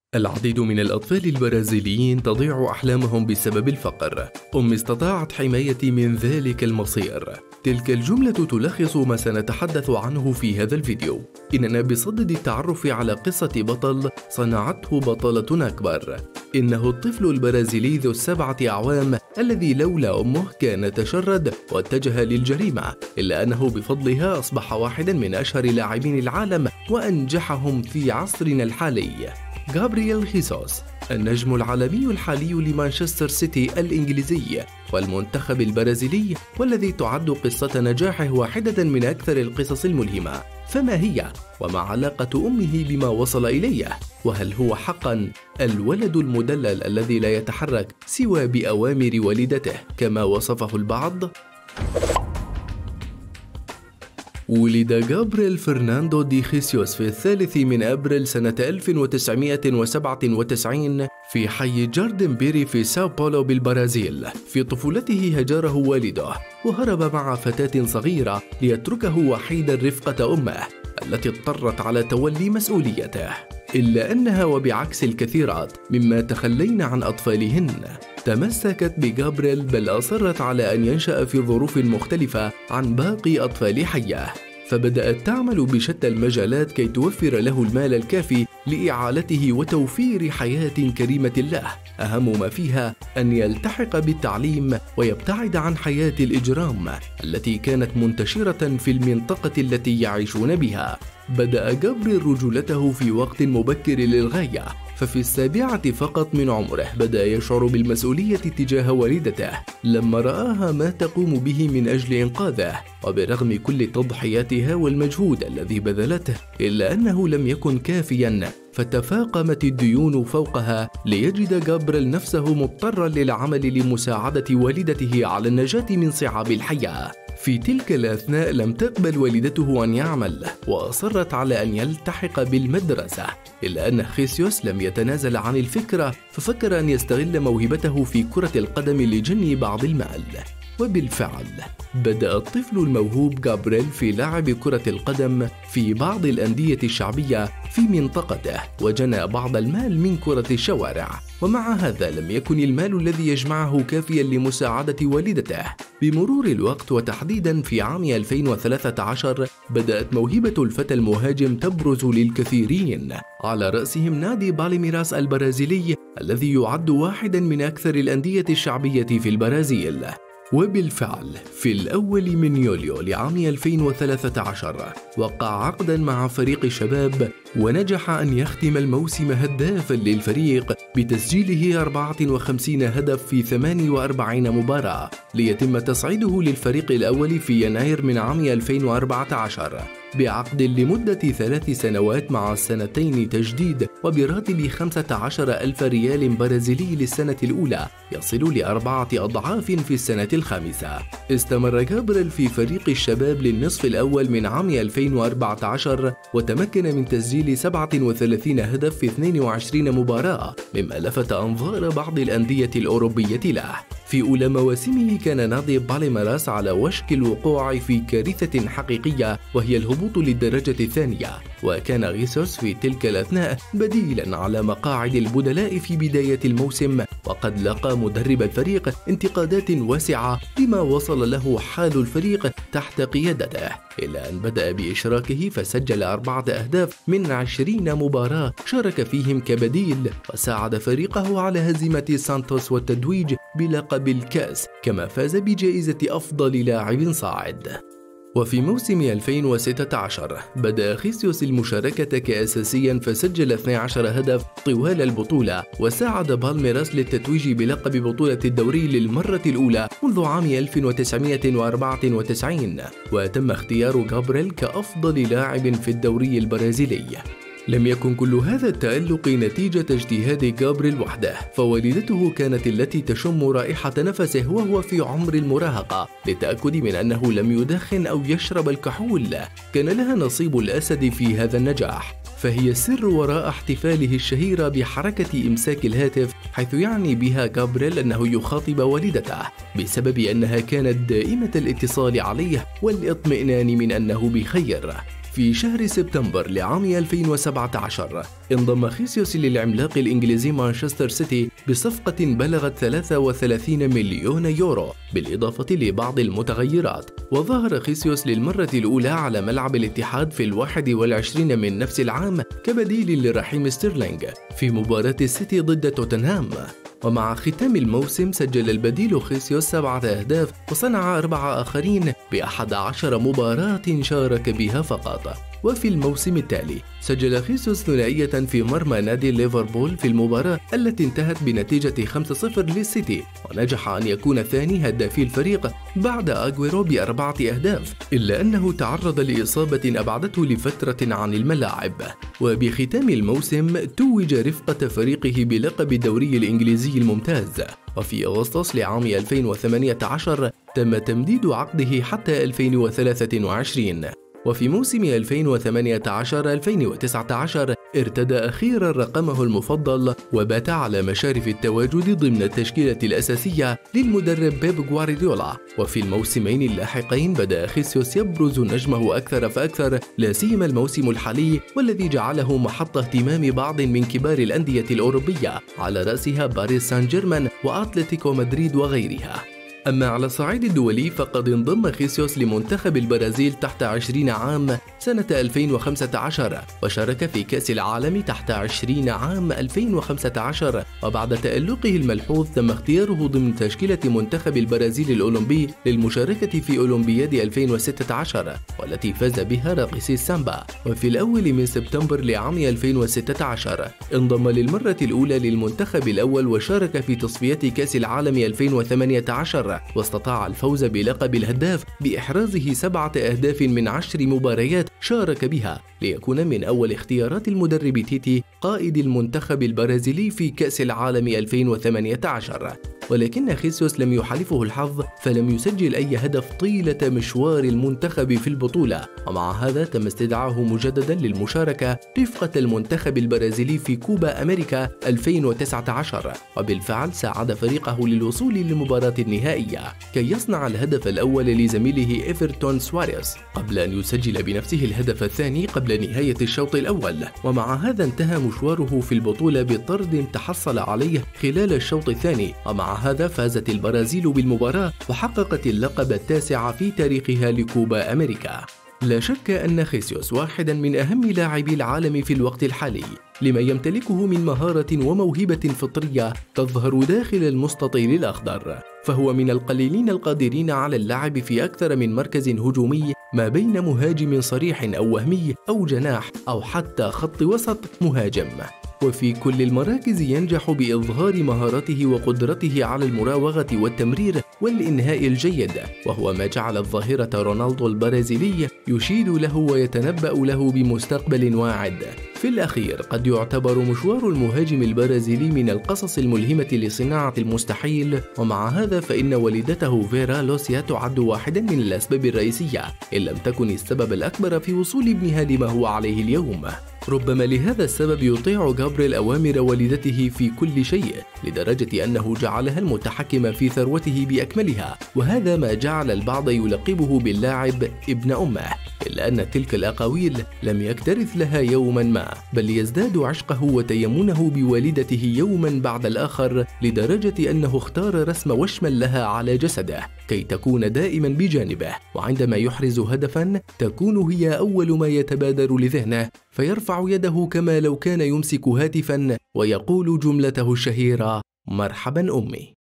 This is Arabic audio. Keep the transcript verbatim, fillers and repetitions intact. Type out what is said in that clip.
العديد من الأطفال البرازيليين تضيع أحلامهم بسبب الفقر. أمي استطاعت حمايتي من ذلك المصير. تلك الجملة تلخص ما سنتحدث عنه في هذا الفيديو. إننا بصدد التعرف على قصة بطل صنعته بطلة أكبر. إنه الطفل البرازيلي ذو السبعة أعوام الذي لولا أمه كان تشرد واتجه للجريمة، إلا أنه بفضلها أصبح واحدا من أشهر لاعبين العالم وأنجحهم في عصرنا الحالي. غابرييل خيسوس، النجم العالمي الحالي لمانشستر سيتي الإنجليزي والمنتخب البرازيلي، والذي تعد قصة نجاحه واحدة من أكثر القصص الملهمة. فما هي؟ وما علاقة أمه بما وصل إليه؟ وهل هو حقا الولد المدلل الذي لا يتحرك سوى بأوامر والدته كما وصفه البعض؟ ولد غابرييل فرناندو دي خيسيوس في الثالث من أبريل سنة ألف وتسعمائة وسبعة وتسعين في حي جاردن بيري في ساو باولو بالبرازيل. في طفولته هجره والده وهرب مع فتاة صغيرة ليتركه وحيدا رفقة أمه التي اضطرت على تولي مسؤوليته، إلا أنها وبعكس الكثيرات مما تخلين عن أطفالهن تمسكت بغابرييل، بل أصرت على أن ينشأ في ظروف مختلفة عن باقي أطفال حيه. فبدأت تعمل بشتى المجالات كي توفر له المال الكافي لإعالته وتوفير حياة كريمة له، أهم ما فيها أن يلتحق بالتعليم ويبتعد عن حياة الإجرام التي كانت منتشرة في المنطقة التي يعيشون بها. بدأ غابرييل رجولته في وقت مبكر للغاية، ففي السابعة فقط من عمره بدأ يشعر بالمسؤولية تجاه والدته لما رآها ما تقوم به من أجل إنقاذه. وبرغم كل تضحياتها والمجهود الذي بذلته، إلا أنه لم يكن كافيا، فتفاقمت الديون فوقها ليجد غابرييل نفسه مضطرا للعمل لمساعدة والدته على النجاة من صعاب الحياة. في تلك الأثناء لم تقبل والدته أن يعمل، وأصرت على أن يلتحق بالمدرسة، إلا أن خيسيوس لم يتنازل عن الفكرة، ففكر أن يستغل موهبته في كرة القدم لجني بعض المال. وبالفعل بدأ الطفل الموهوب غابرييل في لعب كرة القدم في بعض الأندية الشعبية في منطقته، وجنى بعض المال من كرة الشوارع. ومع هذا لم يكن المال الذي يجمعه كافيا لمساعدة والدته. بمرور الوقت وتحديدا في عام ألفين وثلاثة عشر بدأت موهبة الفتى المهاجم تبرز للكثيرين، على رأسهم نادي بالميراس البرازيلي الذي يعد واحدا من أكثر الأندية الشعبية في البرازيل. وبالفعل في الأول من يوليو لعام ألفين وثلاثة عشر وقع عقدا مع فريق الشباب، ونجح أن يختم الموسم هدافا للفريق بتسجيله أربعة وخمسين هدف في ثمانية وأربعين مباراة، ليتم تصعيده للفريق الأول في يناير من عام ألفين وأربعة عشر بعقد لمدة ثلاث سنوات مع سنتين تجديد، وبراتب خمسة عشر ألف ريال برازيلي للسنة الأولى يصل لأربعة أضعاف في السنة الخامسة. استمر غابرييل في فريق الشباب للنصف الأول من عام ألفين وأربعة عشر، وتمكن من تسجيل سبعة وثلاثين هدف في اثنين وعشرين مباراة، مما لفت أنظار بعض الأندية الأوروبية له. في أولى مواسمه كان نادي بالميراس على وشك الوقوع في كارثة حقيقية، وهي الهبوط للدرجة الثانية، وكان خيسوس في تلك الأثناء بديلا على مقاعد البدلاء في بداية الموسم، وقد لقى مدرب الفريق انتقادات واسعة لما وصل له حال الفريق تحت قيادته، إلا أن بدأ بإشراكه فسجل أربعة أهداف من عشرين مباراة شارك فيهم كبديل، وساعد فريقه على هزيمة سانتوس والتتويج بلقب الكاس، كما فاز بجائزة أفضل لاعب صاعد. وفي موسم ألفين وستة عشر بدأ خيسيوس المشاركة كأساسيا، فسجل اثني عشر هدف طوال البطولة، وساعد بالميراس للتتويج بلقب بطولة الدوري للمرة الأولى منذ عام ألف وتسعمائة وأربعة وتسعين، وتم اختيار غابرييل كأفضل لاعب في الدوري البرازيلي. لم يكن كل هذا التألق نتيجة اجتهاد غابرييل وحده، فوالدته كانت التي تشم رائحة نفسه وهو في عمر المراهقة، للتأكد من أنه لم يدخن أو يشرب الكحول. كان لها نصيب الأسد في هذا النجاح، فهي السر وراء احتفاله الشهير بحركة إمساك الهاتف، حيث يعني بها غابرييل أنه يخاطب والدته، بسبب أنها كانت دائمة الاتصال عليه والاطمئنان من أنه بخير. في شهر سبتمبر لعام ألفين وسبعة عشر انضم خيسيوس للعملاق الإنجليزي مانشستر سيتي بصفقة بلغت ثلاثة وثلاثين مليون يورو بالإضافة لبعض المتغيرات. وظهر خيسيوس للمرة الأولى على ملعب الاتحاد في الواحد والعشرين من نفس العام كبديل لرحيم ستيرلينغ في مباراة السيتي ضد توتنهام. ومع ختام الموسم سجل البديل خيسيوس سبعة أهداف وصنع أربعة آخرين بأحد عشر مباراة شارك بها فقط. وفي الموسم التالي سجل خيسيوس ثنائية في مرمى نادي ليفربول في المباراة التي انتهت بنتيجة خمسة صفر للسيتي، ونجح أن يكون ثاني هدافي الفريق بعد أغويرو بأربعة أهداف، إلا أنه تعرض لإصابة أبعدته لفترة عن الملاعب. وبختام الموسم توج رفقة فريقه بلقب الدوري الإنجليزي الممتاز. وفي أغسطس لعام ألفين وثمانية عشر تم تمديد عقده حتى ألفين وثلاثة وعشرين. وفي موسم ألفين وثمانية عشر ألفين وتسعة عشر ارتدى أخيرا رقمه المفضل وبات على مشارف التواجد ضمن التشكيلة الأساسية للمدرب بيب غوارديولا. وفي الموسمين اللاحقين بدأ خيسيوس يبرز نجمه أكثر فأكثر، لا سيما الموسم الحالي والذي جعله محط اهتمام بعض من كبار الأندية الأوروبية على رأسها باريس سان جيرمان وأتلتيكو مدريد وغيرها. أما على الصعيد الدولي فقد انضم خيسيوس لمنتخب البرازيل تحت عشرين عام سنة ألفين وخمسة عشر، وشارك في كأس العالم تحت عشرين عام ألفين وخمسة عشر. وبعد تألقه الملحوظ تم اختياره ضمن تشكيلة منتخب البرازيل الأولمبي للمشاركة في أولمبياد ألفين وستة عشر والتي فاز بها راقصي السامبا. وفي الأول من سبتمبر لعام ألفين وستة عشر انضم للمرة الأولى للمنتخب الأول وشارك في تصفيات كأس العالم ألفين وثمانية عشر، واستطاع الفوز بلقب الهداف بإحرازه سبعة أهداف من عشر مباريات شارك بها، ليكون من أول اختيارات المدرب تيتي قائد المنتخب البرازيلي في كأس العالم ألفين وثمانية عشر. ولكن خيسيوس لم يحالفه الحظ فلم يسجل أي هدف طيلة مشوار المنتخب في البطولة، ومع هذا تم استدعائه مجددا للمشاركة رفقة المنتخب البرازيلي في كوبا أمريكا ألفين وتسعة عشر، وبالفعل ساعد فريقه للوصول للمباراة النهائية كي يصنع الهدف الأول لزميله إيفرتون سواريز قبل أن يسجل بنفسه الهدف الثاني قبل نهاية الشوط الأول. ومع هذا انتهى مشواره في البطولة بطرد تحصل عليه خلال الشوط الثاني، ومع هذا فازت البرازيل بالمباراة وحققت اللقب التاسع في تاريخها لكوبا أمريكا. لا شك أن خيسيوس واحدا من أهم لاعبي العالم في الوقت الحالي لما يمتلكه من مهارة وموهبة فطرية تظهر داخل المستطيل الأخضر، فهو من القليلين القادرين على اللعب في أكثر من مركز هجومي ما بين مهاجم صريح أو وهمي أو جناح أو حتى خط وسط مهاجم. وفي كل المراكز ينجح بإظهار مهارته وقدرته على المراوغة والتمرير والإنهاء الجيد، وهو ما جعل الظاهرة رونالدو البرازيلي يشيد له ويتنبأ له بمستقبل واعد. في الأخير قد يعتبر مشوار المهاجم البرازيلي من القصص الملهمة لصناعة المستحيل، ومع هذا فإن والدته فيرا لوسيا تعد واحدا من الأسباب الرئيسية إن لم تكن السبب الأكبر في وصول ابنها لما هو عليه اليوم. ربما لهذا السبب يطيع جابريل أوامر والدته في كل شيء، لدرجة أنه جعلها المتحكم في ثروته بأكملها، وهذا ما جعل البعض يلقبه باللاعب ابن أمه، إلا أن تلك الأقاويل لم يكترث لها يوما ما، بل يزداد عشقه وتيمنه بوالدته يوما بعد الآخر، لدرجة أنه اختار رسم وشما لها على جسده كي تكون دائما بجانبه، وعندما يحرز هدفا تكون هي أول ما يتبادر لذهنه، فيرفع يده كما لو كان يمسك هاتفا ويقول جملته الشهيرة: مرحبا أمي.